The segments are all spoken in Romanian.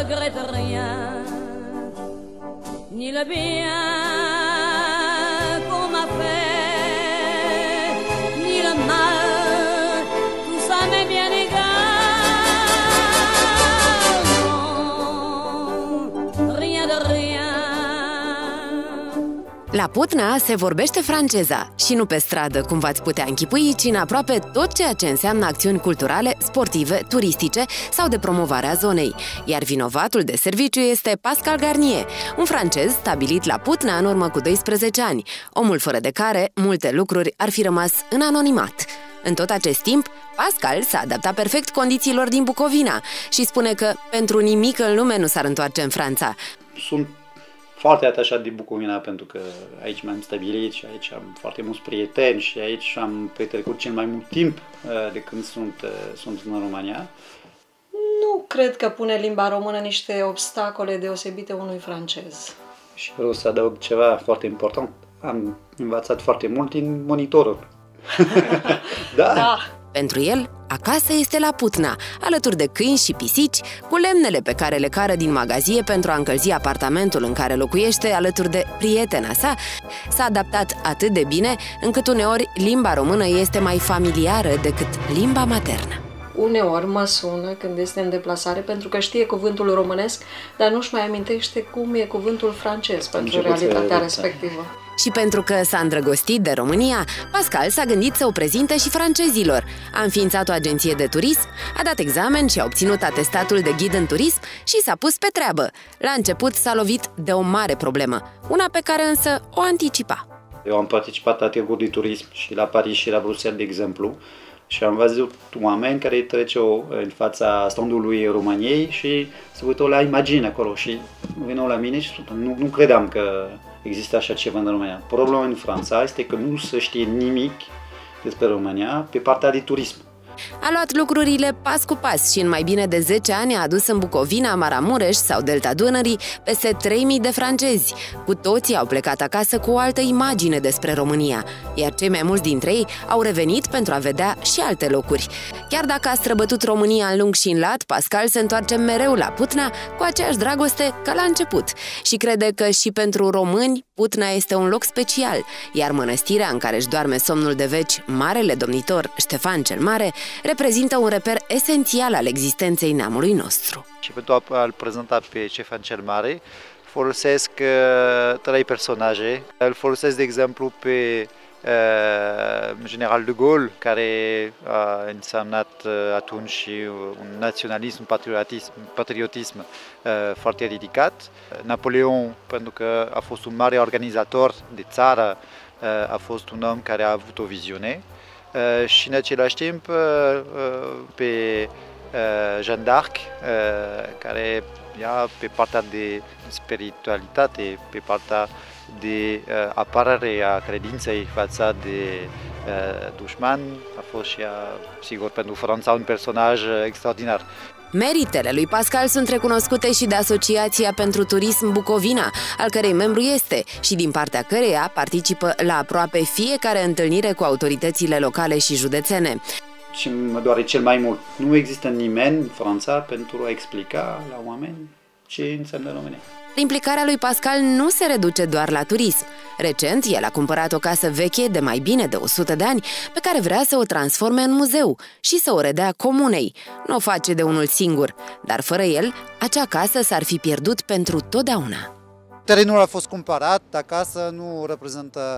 regrette rien, ni le bien qu'on m'a fait, ni le mal, tout ça m'est bien égal. Non, rien de rien. La Putna se vorbește franceza și nu pe stradă, cum v-ați putea închipui, ci în aproape tot ceea ce înseamnă acțiuni culturale, sportive, turistice sau de promovare a zonei. Iar vinovatul de serviciu este Pascal Garnier, un francez stabilit la Putna în urmă cu 12 ani, omul fără de care multe lucruri ar fi rămas în anonimat. În tot acest timp, Pascal s-a adaptat perfect condițiilor din Bucovina și spune că pentru nimic în lume nu s-ar întoarce în Franța. Sunt foarte atașat de Bucovina pentru că aici m-am stabilit și aici am foarte mulți prieteni și aici am petrecut cel mai mult timp de când sunt în România. Nu cred că pune limba română niște obstacole deosebite unui francez. Și vreau să adaug ceva foarte important. Am învățat foarte mult din monitorul. Da. Pentru el, acasă este la Putna, alături de câini și pisici, cu lemnele pe care le cară din magazie pentru a încălzi apartamentul în care locuiește alături de prietena sa. S-a adaptat atât de bine încât uneori limba română este mai familiară decât limba maternă. Uneori mă sună când este în deplasare pentru că știe cuvântul românesc, dar nu-și mai amintește cum e cuvântul francez pentru realitatea respectivă. Și pentru că s-a îndrăgostit de România, Pascal s-a gândit să o prezinte și francezilor. A înființat o agenție de turism, a dat examen și a obținut atestatul de ghid în turism și s-a pus pe treabă. La început s-a lovit de o mare problemă, una pe care însă o anticipa. Eu am participat la târguri de turism și la Paris și la Bruxelles, de exemplu, și am văzut oameni care treceau în fața standului României și se uitau la imagini acolo și veneau la mine și nu credeam că există așa ceva în România. Problema în Franța este că nu se știe nimic despre România pe partea de turism. A luat lucrurile pas cu pas și în mai bine de 10 ani a adus în Bucovina, Maramureș sau Delta Dunării peste 3000 de francezi. Cu toții au plecat acasă cu o altă imagine despre România, iar cei mai mulți dintre ei au revenit pentru a vedea și alte locuri. Chiar dacă a străbătut România în lung și în lat, Pascal se întoarce mereu la Putna cu aceeași dragoste ca la început și crede că și pentru români Putna este un loc special, iar mănăstirea în care își doarme somnul de veci marele domnitor Ștefan cel Mare reprezintă un reper esențial al existenței neamului nostru. Și pentru a-l prezenta pe Ștefan cel Mare, folosesc 3 personaje. Îl folosesc, de exemplu, pe General de Gaulle, care a însemnat atunci un naționalism, patriotism foarte ridicat. Napoleon, pentru că a fost un mare organizator de țară, a fost un om care a avut o viziune. Și în același timp pe Jeanne d'Arc, care ia pe partea de spiritualitate, pe partea de apărare a credinței față de dușman, a fost și ea, sigur, pentru Franța un personaj extraordinar. Meritele lui Pascal sunt recunoscute și de Asociația pentru Turism Bucovina, al cărei membru este și din partea căreia participă la aproape fiecare întâlnire cu autoritățile locale și județene. Și mă doare cel mai mult. Nu există nimeni în Franța pentru a explica la oameni ce înseamnă România. Implicarea lui Pascal nu se reduce doar la turism. Recent, el a cumpărat o casă veche de mai bine de 100 de ani, pe care vrea să o transforme în muzeu și să o redea comunei. Nu o face de unul singur, dar fără el, acea casă s-ar fi pierdut pentru totdeauna. Terenul a fost cumpărat, acasă nu reprezintă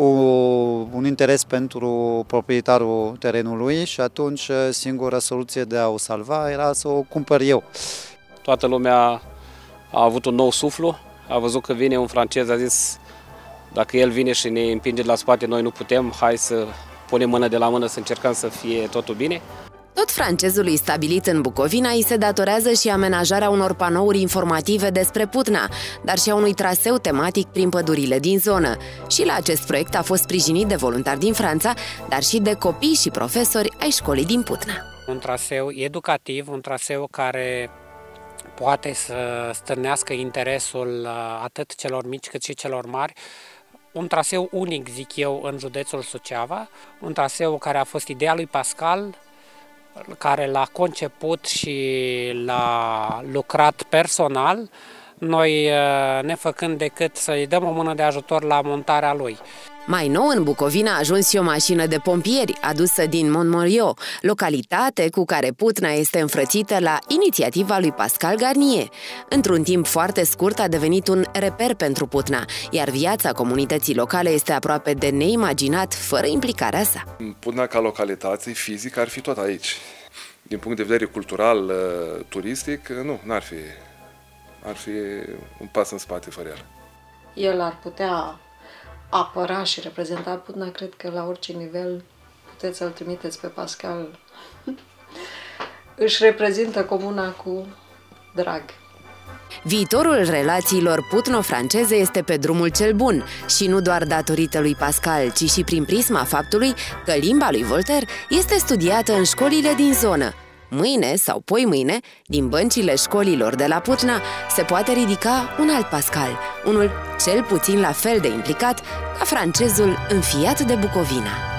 un interes pentru proprietarul terenului și atunci singura soluție de a o salva era să o cumpăr eu. Toată lumea a avut un nou suflu, a văzut că vine un francez, a zis dacă el vine și ne împinge la spate, noi nu putem, hai să punem mână de la mână să încercăm să fie totul bine. Tot francezului stabilit în Bucovina îi se datorează și amenajarea unor panouri informative despre Putna, dar și a unui traseu tematic prin pădurile din zonă. Și la acest proiect a fost sprijinit de voluntari din Franța, dar și de copii și profesori ai școlii din Putna. Un traseu educativ, un traseu care poate să stârnească interesul atât celor mici cât și celor mari. Un traseu unic, zic eu, în județul Suceava, un traseu care a fost ideea lui Pascal, care l-a conceput și l-a lucrat personal, noi nefăcând decât să-i dăm o mână de ajutor la montarea lui. Mai nou, în Bucovina a ajuns și o mașină de pompieri, adusă din Montmoriot, localitate cu care Putna este înfrățită la inițiativa lui Pascal Garnier. Într-un timp foarte scurt a devenit un reper pentru Putna, iar viața comunității locale este aproape de neimaginat fără implicarea sa. Putna ca localitate fizic ar fi tot aici. Din punct de vedere cultural, turistic, nu, n-ar fi. Ar fi un pas în spate fără el. El ar putea apăra și reprezenta Putna, cred că la orice nivel puteți să-l trimiteți pe Pascal. Își reprezintă comuna cu drag. Viitorul relațiilor putno-franceze este pe drumul cel bun și nu doar datorită lui Pascal, ci și prin prisma faptului că limba lui Voltaire este studiată în școlile din zonă. Mâine sau poimâine, din băncile școlilor de la Putna, se poate ridica un alt Pascal, unul cel puțin la fel de implicat ca francezul înfiat de Bucovina.